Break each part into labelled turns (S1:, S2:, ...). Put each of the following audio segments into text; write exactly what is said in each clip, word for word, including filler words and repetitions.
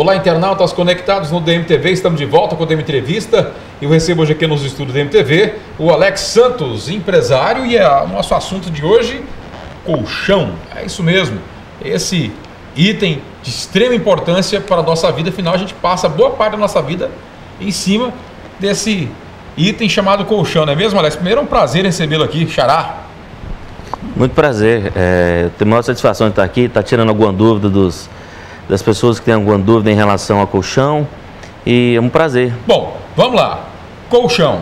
S1: Olá, internautas conectados no D M T V, estamos de volta com o D M Entrevista. Eu recebo hoje aqui nos estúdios do D M T V o Alex Santos, empresário, e é o nosso assunto de hoje, colchão. É isso mesmo, esse item de extrema importância para a nossa vida, afinal a gente passa boa parte da nossa vida em cima desse item chamado colchão, não é mesmo, Alex? Primeiro é um prazer recebê-lo aqui, Xará.
S2: Muito prazer, é, tenho a maior satisfação de estar aqui, estar tirando alguma dúvida dos... das pessoas que têm alguma dúvida em relação ao colchão, e é um prazer.
S1: Bom, vamos lá. Colchão.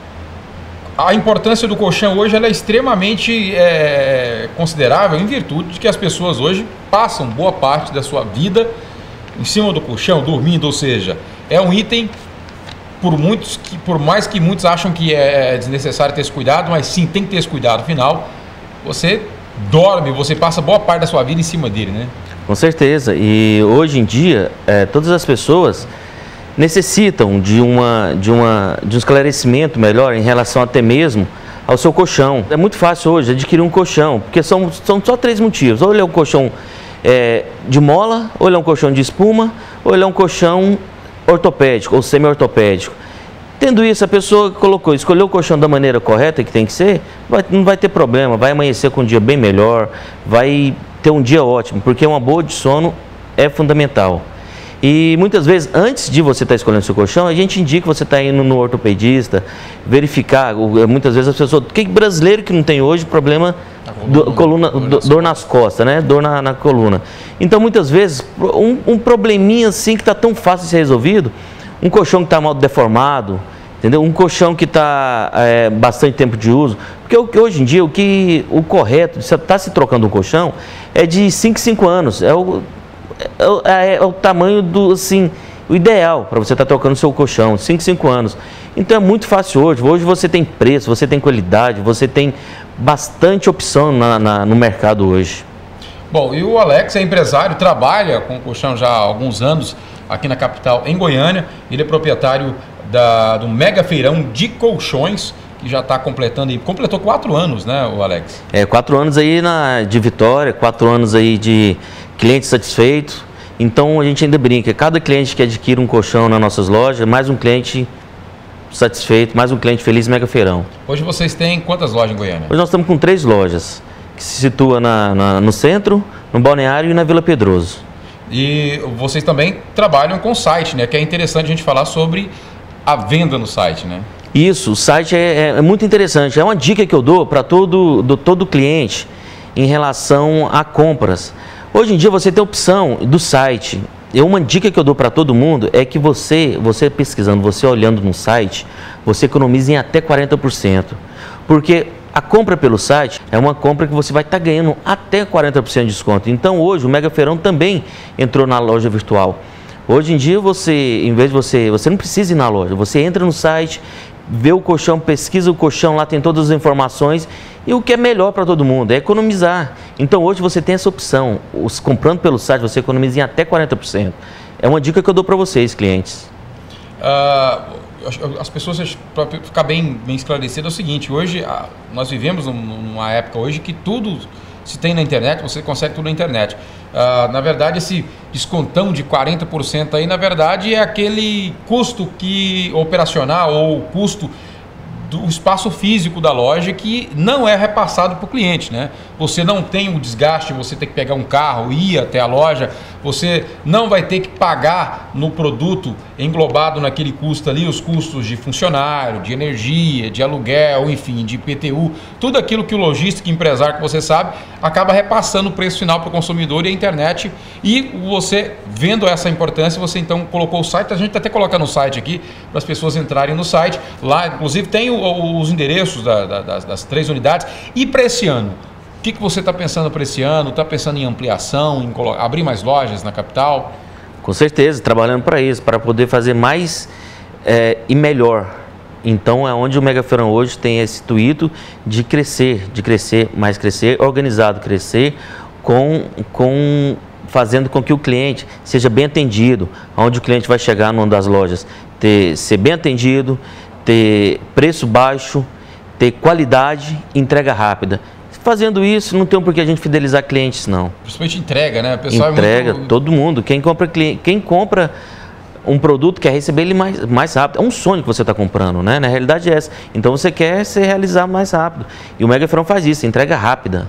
S1: A importância do colchão hoje ela é extremamente é, considerável em virtude de que as pessoas hoje passam boa parte da sua vida em cima do colchão, dormindo, ou seja, é um item, por, muitos, que, por mais que muitos acham que é desnecessário ter esse cuidado, mas sim, tem que ter esse cuidado, afinal, você dorme, você passa boa parte da sua vida em cima dele, né?
S2: Com certeza, e hoje em dia, é, todas as pessoas necessitam de, uma, de, uma, de um esclarecimento melhor em relação até mesmo ao seu colchão. É muito fácil hoje adquirir um colchão, porque são, são só três motivos. Ou ele é um colchão é, de mola, ou ele é um colchão de espuma, ou ele é um colchão ortopédico ou semi-ortopédico. Tendo isso, a pessoa colocou, escolheu o colchão da maneira correta que tem que ser, vai, não vai ter problema, vai amanhecer com um dia bem melhor, vai ter um dia ótimo, porque uma boa de sono é fundamental. E muitas vezes, antes de você estar escolhendo seu colchão, a gente indica que você está indo no ortopedista, verificar, muitas vezes as pessoas, que brasileiro que não tem hoje problema, do, coluna, do, dor nas costas, né? Dor na, na coluna. Então, muitas vezes, um, um probleminha assim que está tão fácil de ser resolvido, um colchão que está mal deformado, entendeu? Um colchão que está é, bastante tempo de uso, porque hoje em dia o que o correto, você está se trocando um colchão, é de cinco em cinco anos, é o, é, é o tamanho do, assim, o ideal para você estar tá trocando o seu colchão, cinco em cinco anos. Então é muito fácil hoje, hoje você tem preço, você tem qualidade, você tem bastante opção na, na, no mercado hoje.
S1: Bom, e o Alex é empresário, trabalha com colchão já há alguns anos aqui na capital, em Goiânia. Ele é proprietário da, do mega feirão de colchões, que já está completando, completou quatro anos, né, o Alex?
S2: É, quatro anos aí na, de vitória, quatro anos aí de cliente satisfeito. Então a gente ainda brinca, cada cliente que adquire um colchão nas nossas lojas, mais um cliente satisfeito, mais um cliente feliz, mega feirão.
S1: Hoje vocês têm quantas lojas em Goiânia?
S2: Hoje nós estamos com três lojas, que se situa na, na, no centro, no Balneário e na Vila Pedroso.
S1: E vocês também trabalham com site, né? Que é interessante a gente falar sobre a venda no site, né?
S2: Isso, o site é, é muito interessante. É uma dica que eu dou para todo, do, todo cliente em relação a compras. Hoje em dia você tem a opção do site. E uma dica que eu dou para todo mundo é que você, você pesquisando, você olhando no site, você economiza em até quarenta por cento. Porque a compra pelo site é uma compra que você vai estar ganhando até quarenta por cento de desconto. Então hoje o Mega Feirão também entrou na loja virtual. Hoje em dia você, em vez de você, você não precisa ir na loja, você entra no site, vê o colchão, pesquisa o colchão, lá tem todas as informações, e o que é melhor para todo mundo é economizar. Então hoje você tem essa opção, os, comprando pelo site você economiza em até quarenta por cento. É uma dica que eu dou para vocês, clientes.
S1: Uh... As pessoas, para ficar bem, bem esclarecido, é o seguinte: hoje nós vivemos numa época hoje que tudo se tem na internet, você consegue tudo na internet. Uh, na verdade, esse descontão de quarenta por cento aí, na verdade, é aquele custo que, operacional ou custo do espaço físico da loja que não é repassado para o cliente, né? Você não tem o desgaste, você tem que pegar um carro, ir até a loja, você não vai ter que pagar no produto englobado naquele custo ali, os custos de funcionário, de energia, de aluguel, enfim, de I P T U, tudo aquilo que o lojista, que empresário que você sabe, acaba repassando o preço final para o consumidor e a internet. E você, vendo essa importância, você então colocou o site, a gente até coloca no site aqui, para as pessoas entrarem no site, lá inclusive tem o, os endereços da, da, das, das três unidades. E para esse ano, o que, que você está pensando para esse ano? Está pensando em ampliação, em abrir mais lojas na capital?
S2: Com certeza, trabalhando para isso, para poder fazer mais é, e melhor. Então é onde o Mega Feirão hoje tem esse intuito de crescer, de crescer, mais crescer, organizado crescer, com, com, fazendo com que o cliente seja bem atendido, onde o cliente vai chegar numa das lojas, ter, ser bem atendido, ter preço baixo, ter qualidade e entrega rápida. fazendo isso, não tem um porquê a gente fidelizar clientes, não.
S1: Principalmente entrega, né? O pessoal
S2: entrega,
S1: é muito...
S2: todo mundo. Quem compra, quem compra um produto quer receber ele mais, mais rápido. É um sonho que você está comprando, né? Na realidade é essa. Então você quer se realizar mais rápido. E o Mega Feirão faz isso, entrega rápida.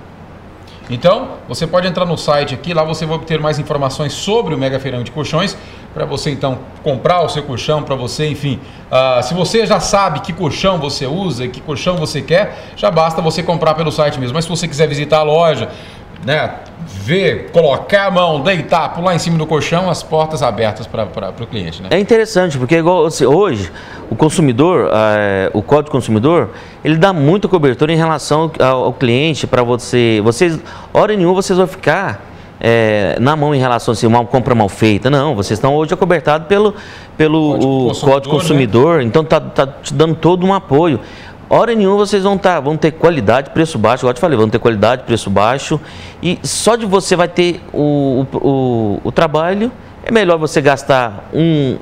S1: Então, você pode entrar no site aqui, lá você vai obter mais informações sobre o Mega Feirão de Colchões, para você então comprar o seu colchão, para você, enfim, uh, se você já sabe que colchão você usa e que colchão você quer, já basta você comprar pelo site mesmo. Mas se você quiser visitar a loja, né, ver, colocar a mão, deitar, pular em cima do colchão, as portas abertas para o cliente, né?
S2: É interessante, porque igual assim, hoje o consumidor, é, o Código do Consumidor, ele dá muita cobertura em relação ao, ao cliente, para você, vocês, hora nenhuma vocês vão ficar é, na mão em relação a assim, uma compra mal feita, não, vocês estão hoje acobertados pelo, pelo Código o Consumidor, Código Consumidor, né? Então tá, tá te dando todo um apoio. Hora nenhuma vocês vão, tá, vão ter qualidade, preço baixo, igual eu te falei, vão ter qualidade, preço baixo, e só de você vai ter o, o, o, o trabalho. É melhor você gastar um,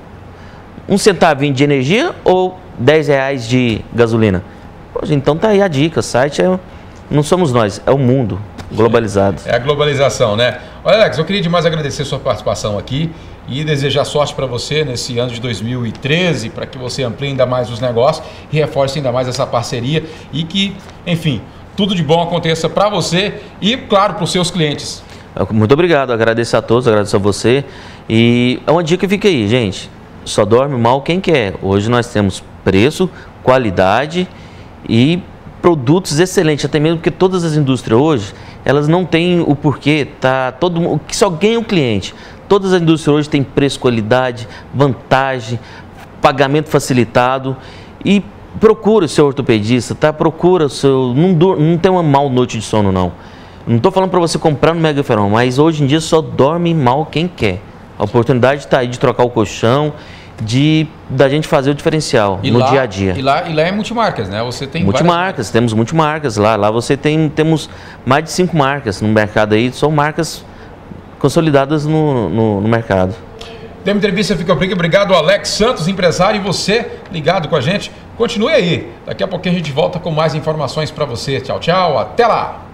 S2: um centavinho de energia ou dez reais de gasolina? Poxa, então tá aí a dica, o site é, não somos nós, é o mundo globalizado.
S1: É a globalização, né? Olha, Alex, eu queria demais agradecer a sua participação aqui e desejar sorte para você nesse ano de dois mil e treze, para que você amplie ainda mais os negócios e reforce ainda mais essa parceria e que, enfim, tudo de bom aconteça para você e, claro, para os seus clientes.
S2: Muito obrigado, agradeço a todos, agradeço a você. E é uma dica que fica aí, gente, só dorme mal quem quer. Hoje nós temos preço, qualidade e produtos excelentes, até mesmo porque todas as indústrias hoje, elas não têm o porquê, tá todo mundo, que só ganha o cliente. Todas as indústrias hoje têm preço, qualidade, vantagem, pagamento facilitado e procura o seu ortopedista, tá? Procura o seu, não, não tem uma mal noite de sono não. Não estou falando para você comprar no Mega Feirão, mas hoje em dia só dorme mal quem quer. A oportunidade está aí de trocar o colchão, de da gente fazer o diferencial
S1: e
S2: no
S1: lá,
S2: dia a dia.
S1: E lá, e lá é multimarcas, né? Você tem
S2: multimarcas,
S1: várias...
S2: temos multimarcas lá. Lá você tem temos mais de cinco marcas no mercado aí, são marcas consolidadas no, no, no mercado.
S1: Tem uma entrevista, fica por aqui. Obrigado, Alex Santos, empresário, e você ligado com a gente. Continue aí. Daqui a pouquinho a gente volta com mais informações para você. Tchau, tchau. Até lá.